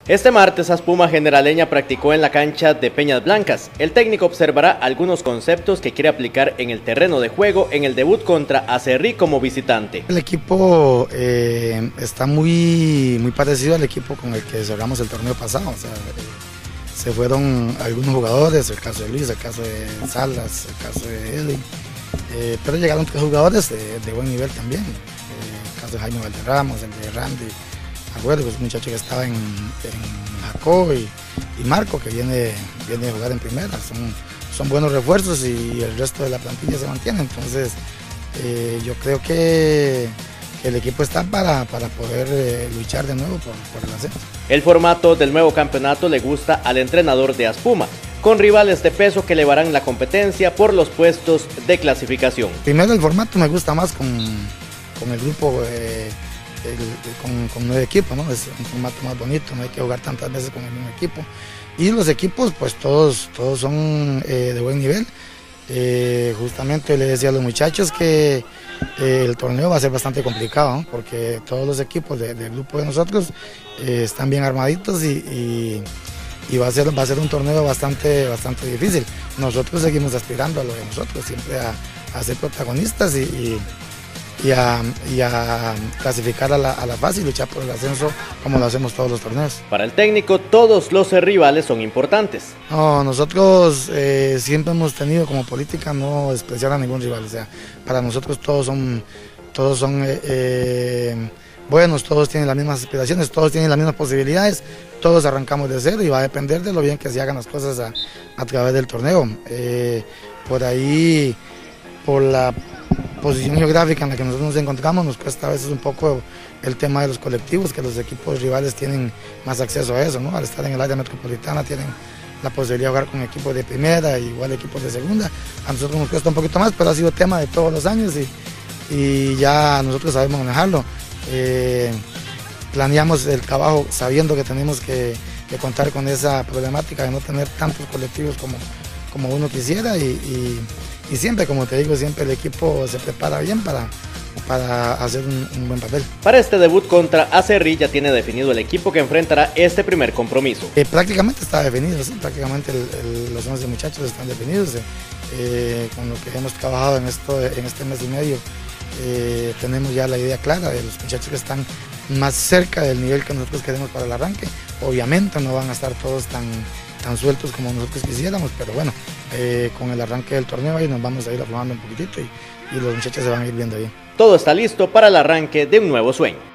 Este martes Aspuma Generaleña practicó en la cancha de Peñas Blancas. El técnico observará algunos conceptos que quiere aplicar en el terreno de juego en el debut contra Acerrí como visitante. El equipo está muy parecido al equipo con el que cerramos el torneo pasado. O sea, se fueron algunos jugadores, el caso de Luis, el caso de Salas, el caso de Eddie, pero llegaron 3 jugadores de buen nivel también. El caso de Jaime Valderramos, el de Randy Agüero, un muchacho que estaba en Jacó, y Marco, que viene a jugar en primera. Son buenos refuerzos y el resto de la plantilla se mantiene. Entonces yo creo que el equipo está para poder luchar de nuevo por el ascenso. El formato del nuevo campeonato le gusta al entrenador de Aspuma, con rivales de peso que elevarán la competencia por los puestos de clasificación. Primero, el formato me gusta más con el grupo, con 9 equipos, ¿no? Es un formato más bonito, no hay que jugar tantas veces con el mismo equipo. Y los equipos, pues todos son de buen nivel. Justamente le decía a los muchachos que el torneo va a ser bastante complicado, ¿no? Porque todos los equipos del grupo de nosotros están bien armaditos y va a ser un torneo bastante difícil. Nosotros seguimos aspirando a lo de nosotros, siempre a ser protagonistas y a clasificar a la fase y luchar por el ascenso como lo hacemos todos los torneos. Para el técnico, todos los rivales son importantes. No, nosotros siempre hemos tenido como política no despreciar a ningún rival. O sea, para nosotros todos son buenos, todos tienen las mismas aspiraciones, todos tienen las mismas posibilidades, todos arrancamos de cero y va a depender de lo bien que se hagan las cosas a través del torneo. Por ahí, por la posición geográfica en la que nosotros nos encontramos, nos cuesta a veces un poco el tema de los colectivos, que los equipos rivales tienen más acceso a eso, ¿no? Al estar en el área metropolitana tienen la posibilidad de jugar con equipos de primera, igual equipos de segunda. A nosotros nos cuesta un poquito más, pero ha sido tema de todos los años y ya nosotros sabemos manejarlo. Planeamos el trabajo sabiendo que tenemos que contar con esa problemática de no tener tantos colectivos como uno quisiera y siempre, como te digo, siempre el equipo se prepara bien para hacer un buen papel. Para este debut contra Acerrí ya tiene definido el equipo que enfrentará este primer compromiso. Prácticamente está definido, ¿sí? Prácticamente los 11 muchachos están definidos. Con lo que hemos trabajado en este mes y medio, tenemos ya la idea clara de los muchachos que están más cerca del nivel que nosotros queremos para el arranque. Obviamente no van a estar todos tan sueltos como nosotros quisiéramos, pero bueno, con el arranque del torneo ahí nos vamos a ir aflojando un poquitito y los muchachos se van a ir viendo bien. Todo está listo para el arranque de un nuevo sueño.